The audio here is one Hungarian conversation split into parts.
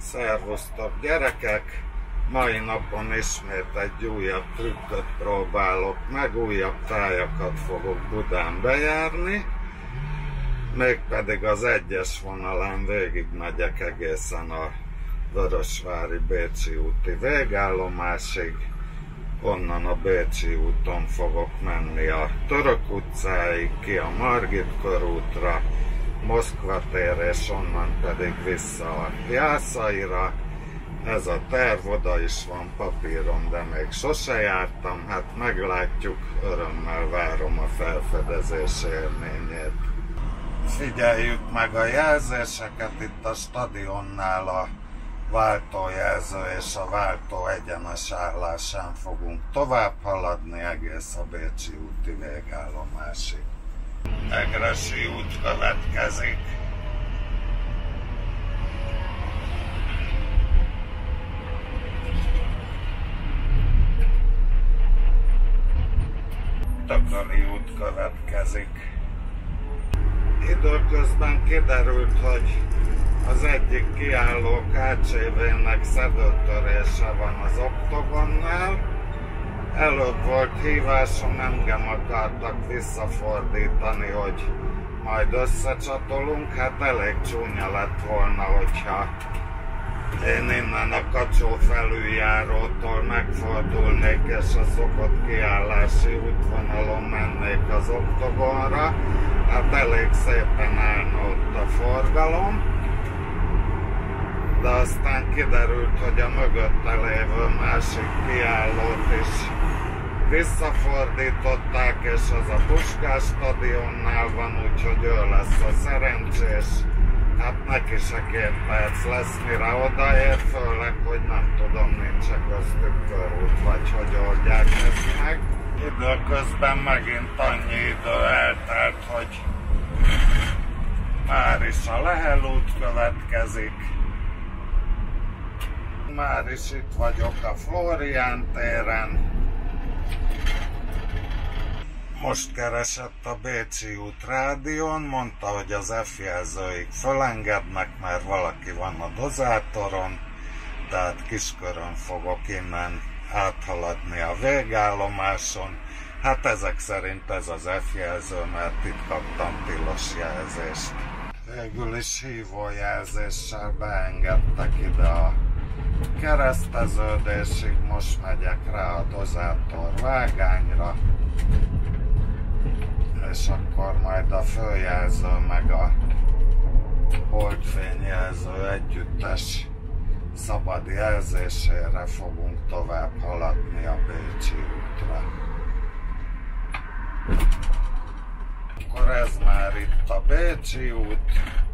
Szervusztok gyerekek! Mai napon ismét egy újabb trükköt próbálok meg, újabb tájakat fogok Budán bejárni, mégpedig az 1-es vonalán végigmegyek egészen a Vörösvári-Bécsi úti végállomásig, onnan a Bécsi úton fogok menni a Török utcáig, ki a Margit körútra, Moszkva tér, és onnan pedig vissza a Jászaira. Ez a terv, oda is van papírom, de még sose jártam, hát meglátjuk, örömmel várom a felfedezés élményét. Figyeljük meg a jelzéseket, itt a stadionnál a váltójelző és a váltó egyenes állásán fogunk tovább haladni egész a Bécsi úti végállomásig. Egressy út következik. Tököli út következik. Időközben kiderült, hogy az egyik kiálló KCV-nek szedőtörése van az Oktogonnál. Előbb volt hívásom, engem akartak visszafordítani, hogy majd összecsatolunk. Hát elég csúnya lett volna, hogyha én innen a Kacsó felüljárótól megfordulnék, és a szokott kiállási útvonalon mennék az Oktogonra. Hát elég szépen állna ott a forgalom. De aztán kiderült, hogy a mögötte lévő másik kiállót is visszafordították, és az a Puskás stadionnál van, úgyhogy ő lesz a szerencsés. Hát neki se 2 perc lesz, mire odaér, főleg, hogy nem tudom, nincs köztük körút, vagy hogy oldják ezt meg. Időközben megint annyi idő eltelt, hogy már is a Lehel út következik. Már is itt vagyok a Flórián téren. Most keresett a Bécsi út rádión, mondta, hogy az F-jelzőig fölengednek, mert valaki van a dozátoron, tehát Kiskörön fogok innen áthaladni a végállomáson. Hát ezek szerint ez az F-jelző, mert itt kaptam tilos jelzést. Végül is hívójelzéssel beengedtek ide a kereszteződésig, most megyek rá a dozátor vágányra, és akkor majd a főjelző meg a holdfényjelző együttes szabad jelzésére fogunk tovább haladni a Bécsi útra. Akkor ez már itt a Bécsi út.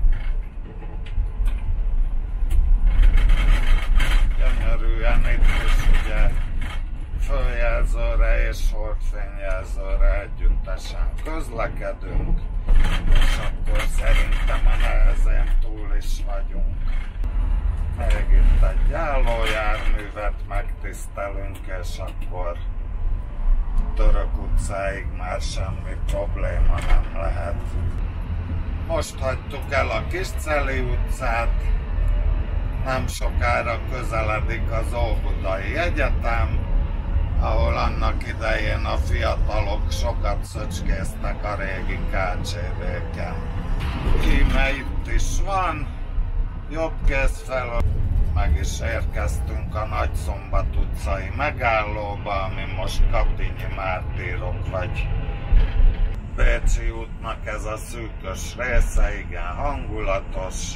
Gyönyörűen itt is ugye főjelzőre és holdfényjelzőre együttesen közlekedünk, és akkor szerintem a nehezén túl is vagyunk. Még itt egy állójárművet megtisztelünk, és akkor Török utcáig már semmi probléma nem lehet. Most hagytuk el a Kisceli utcát, nem sokára közeledik az Óbudai Egyetem, ahol annak idején a fiatalok sokat szöcskéztek a régi KCV-ken. Íme itt is van, jobb kéz felől meg is érkeztünk a Nagyszombat utcai megállóba, ami most Katinyi Mártírok vagy Bécsi útnak ez a szűkös része, igen hangulatos.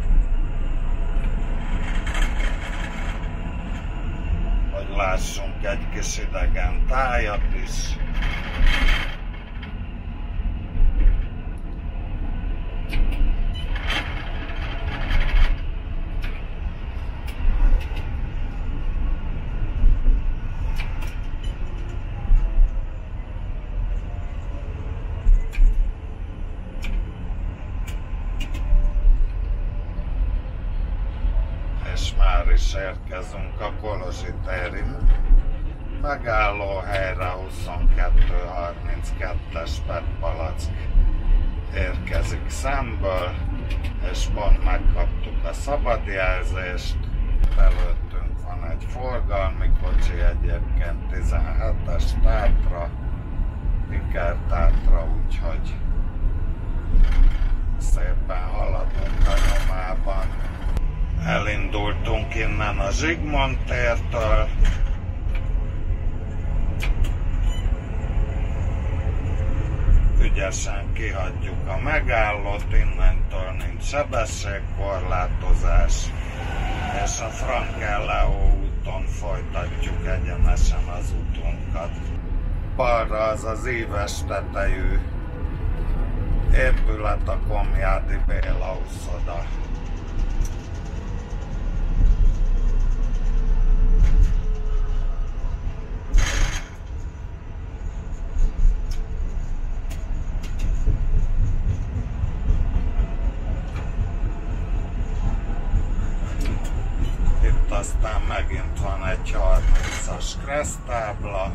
Hogy lássunk egy kis idegen tájat is. És már is érkezünk a Kolozsi téri megállóhelyre. 22:32-es PET palack érkezik szemből. és pont megkaptuk a szabadjelzést. Előttünk van egy forgalmi kocsi, egyébként 17-es Tatra, Iker Tatra, úgyhogy szépen haladunk a nyomában. Elindultunk innen a Zsigmond tértől. Ügyesen kihagyjuk a megállót, innentől nincs sebességkorlátozás, és a Frank-Leó úton folytatjuk egyenesen az utunkat. Balra az az íves tetejű épület, a Komjádi Béla uszoda. Itt aztán megint van egy 30-as kereszttábla.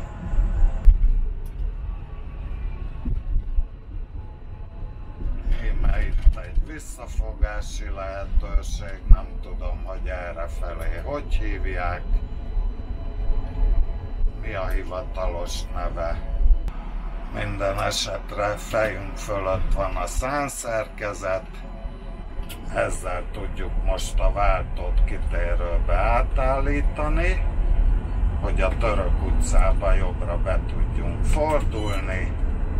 Itt egy visszafogási lehetőség, nem tudom, hogy errefelé hogy hívják, mi a hivatalos neve. Minden esetre fejünk fölött van a szánszerkezet, ezzel tudjuk most a váltót kitérőbe átállítani, hogy a Török utcába jobbra be tudjunk fordulni,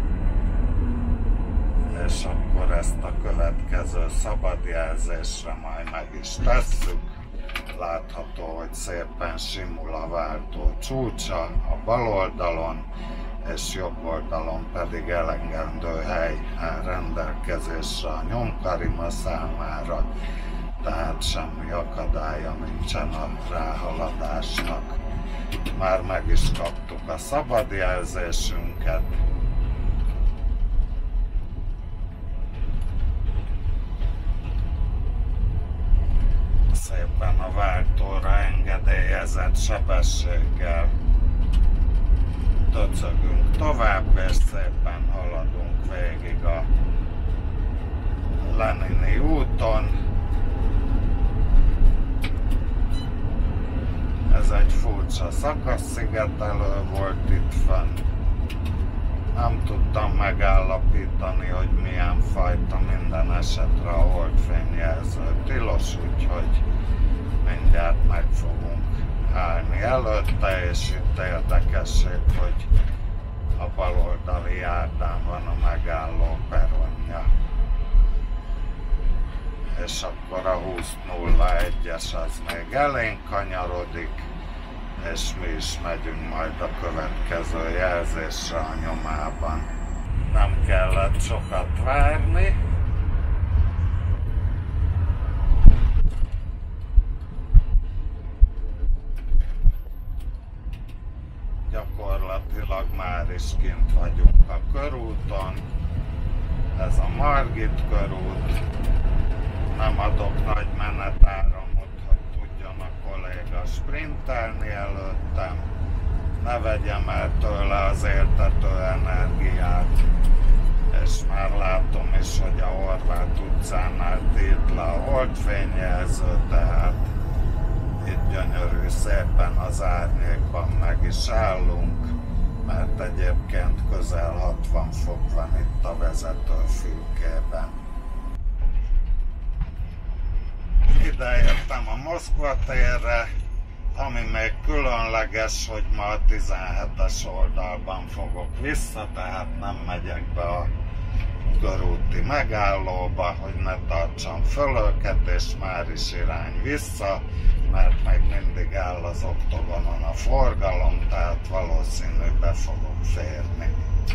és akkor ezt a következő szabadjelzésre majd meg is tesszük. Látható, hogy szépen simul a váltó csúcsa a bal oldalon, és jobb oldalon pedig elegendő hely áll rendelkezésre a nyomkarima számára, tehát semmi akadálya nincsen a ráhaladásnak. Már meg is kaptuk a szabadjelzésünket. Szépen a váltóra engedélyezett sebességgel döcögünk tovább, és szépen haladunk végig a Lenini úton. Ez egy furcsa szakaszszigetelő volt itt fenn. Nem tudtam megállapítani, hogy milyen fajta, minden esetre a holdfényjelző tilos, úgyhogy mindjárt meg fogunk állni előtte, és itt érdekesség, hogy a baloldali járdán van a megálló peronja. És akkor a 20.01-es az még elénk kanyarodik, és mi is megyünk majd a következő jelzésre a nyomában. Nem kellett sokat várni. Gyakorlatilag már is kint vagyunk a körúton. Ez a Margit körút. Nem adok nagy menetáramot, hogy tudjon a kolléga sprintelni előttem. Ne vegyem el tőle az éltető energiát. És már látom is, hogy a Horváth utcánál tilt le a holdfényjelző, tehát itt gyönyörű szépen az árnyékban meg is állunk, mert egyébként közel 60 fok van itt a vezetőfülkében. Ideértem a Moszkva térre, ami még különleges, hogy ma a 17-es oldalban fogok vissza, tehát nem megyek be a körúti megállóba, hogy ne tartsam föl őket, és már is irány vissza, mert még mindig áll az oktogonon a forgalom, tehát valószínű be fogok férni.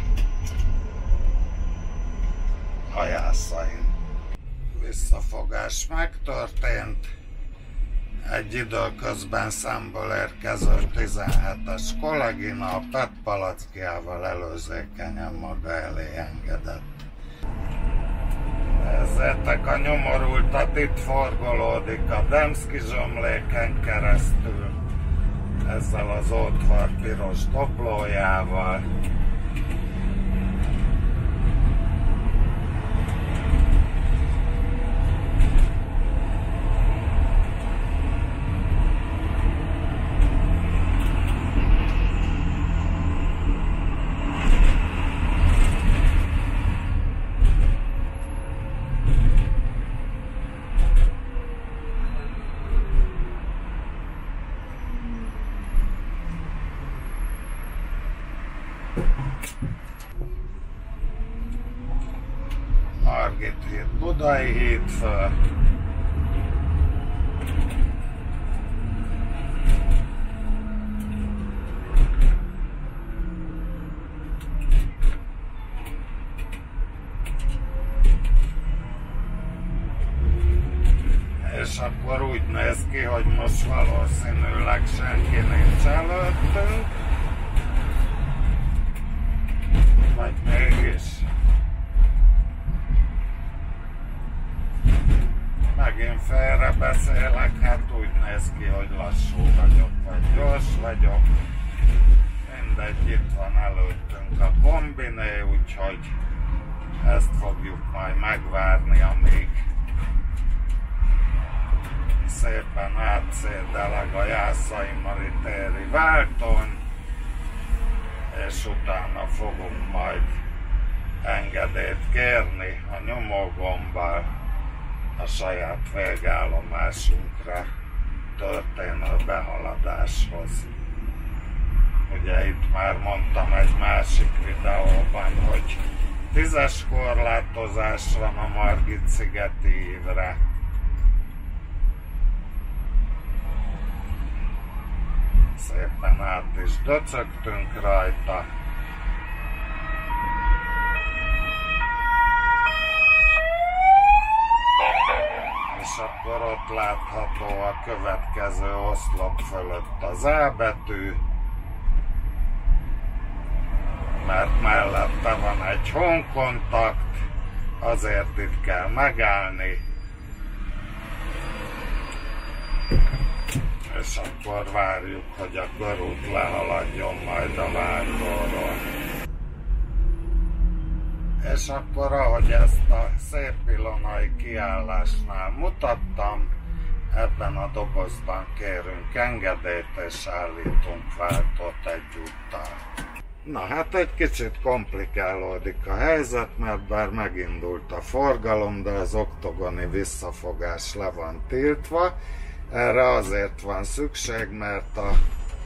A Jászain. Visszafogás megtörtént. Egy időközben szemből érkező 17-es kollégina a PET palackjával előzékenyen maga elé engedett. Nézzétek, a nyomorultat itt forgolódik a Demszki zsömléken keresztül, ezzel az ótvar piros doblójával. Margit híd, Budai híd föl. És akkor úgy néz ki, hogy most valószínűleg senki nincs előttünk. Vagy mégis. Megint félrebeszélek, hát úgy néz ki, hogy lassú vagyok, vagy gyors vagyok. Mindegy, itt van előttünk a kombiné, úgyhogy ezt fogjuk majd megvárni, amíg szépen átszédeleg a Jászai Mari téri váltón, és utána fogunk majd engedélyt kérni a nyomógombbal a saját végállomásunkra történő behaladáshoz. Ugye itt már mondtam egy másik videóban, hogy 10-es korlátozás van a Margit-szigeti ívre. Szépen át is döcögtünk rajta. És akkor ott látható a következő oszlop fölött az A betű, mert mellette van egy honkontakt, azért itt kell megállni. És akkor várjuk, hogy a körút lehaladjon majd a váltóról. És akkor, ahogy ezt a szép ilonai kiállásnál mutattam, ebben a dobozban kérünk engedélyt és állítunk váltót egyúttal. Na hát egy kicsit komplikálódik a helyzet, mert bár megindult a forgalom, de az oktogoni visszafogás le van tiltva. Erre azért van szükség, mert a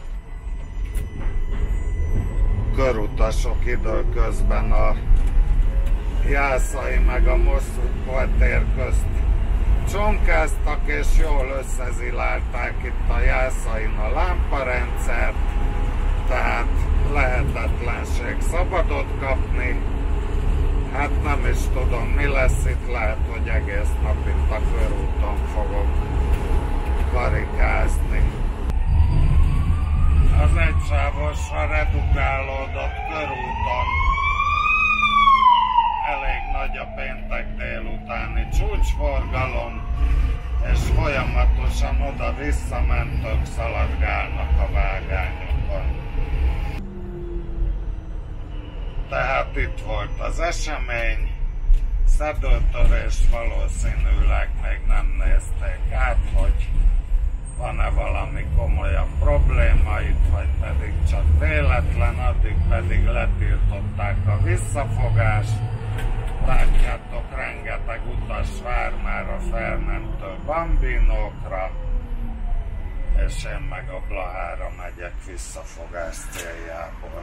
körutasok időközben a Jászai meg a Moszkva tér közt csonkáztak, és jól összezilálták itt a Jászain a lámparendszert, tehát lehetetlenség szabadot kapni. Hát nem is tudom, mi lesz itt, lehet, hogy egész nap itt a körúton fogok karikázni. Az egysávosra redukálódott körúton elég nagy a péntek délutáni csúcsforgalom, és folyamatosan oda-vissza mentők szaladgálnak a vágányokon. Tehát itt volt az esemény, szedőtörés valószínűleg még nem nézték át, hogy van-e valami komolyabb probléma itt, vagy pedig csak véletlen, addig pedig letiltották a visszafogást. Látjátok, rengeteg utas vár már a felmentő Bambinókra, és én meg a Blahára megyek visszafogás céljából.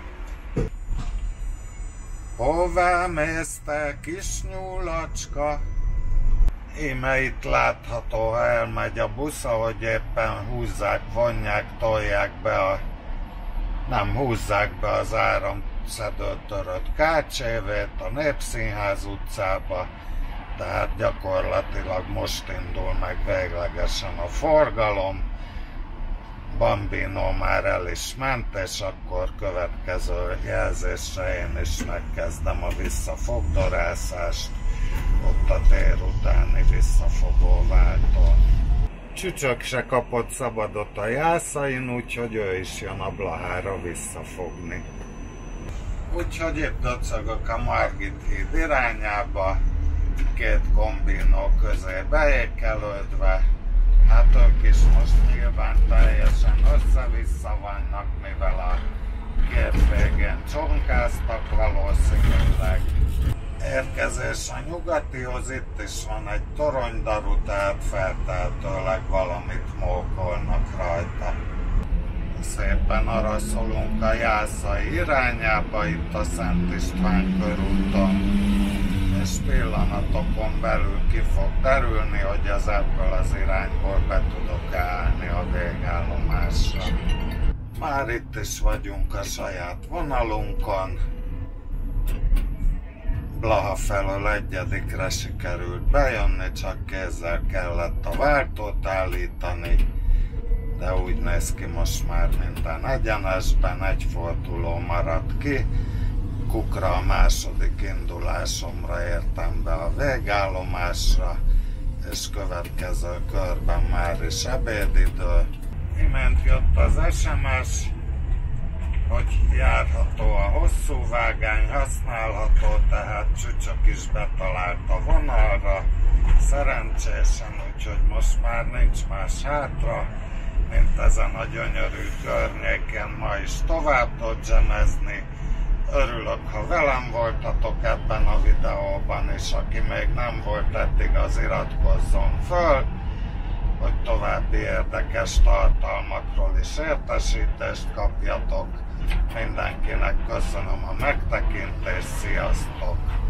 Hová mész te, kis nyúlacska? Íme itt látható, ha elmegy a busz, hogy éppen húzzák, vonják, tolják be a... nem húzzák be az áramszedőtörött Kácsévét a Népszínház utcába, tehát gyakorlatilag most indul meg véglegesen a forgalom. Bambino már el is ment, és akkor következő jelzésre én is megkezdem a visszafogdorászást ott a tér utáni visszafogóváltón. Csücsök se kapott szabadot a Jászain, úgyhogy ő is jön a Blahára visszafogni. Úgyhogy itt döcögök a Margit híd irányába, két kombinó közé beékelődve. Hát ők is most nyilván teljesen össze-vissza vannak, mivel a két végén csonkáztak valószínűleg. Érkezés a nyugatihoz, itt is van egy toronydaru, tehát feltehetőleg valamit mókolnak rajta. Szépen szépen araszolunk a Jászai irányába, itt a Szent István körúton, és pillanatokon belül ki fog derülni, hogy az ebből az irányból be tudok állni a végállomásra. Már itt is vagyunk a saját vonalunkon. Blaha felől egyedikre sikerült bejönni, csak kézzel kellett a váltót állítani, de úgy néz ki most már minden egyenesben, egy forduló maradt ki. Kukra a második indulásomra értem be a végállomásra, és következő körben már is ebédidő. Imént jött az SMS, hogy járható a hosszú vágány, használható, tehát Csücsök is betalált a vonalra, szerencsésen, úgyhogy most már nincs más hátra, mint ezen a gyönyörű környéken ma is tovább dodgemezni. Örülök, ha velem voltatok ebben a videóban, és aki még nem volt eddig, az iratkozzon föl, hogy további érdekes tartalmakról is értesítést kapjatok. Mindenkinek köszönöm a megtekintést, sziasztok!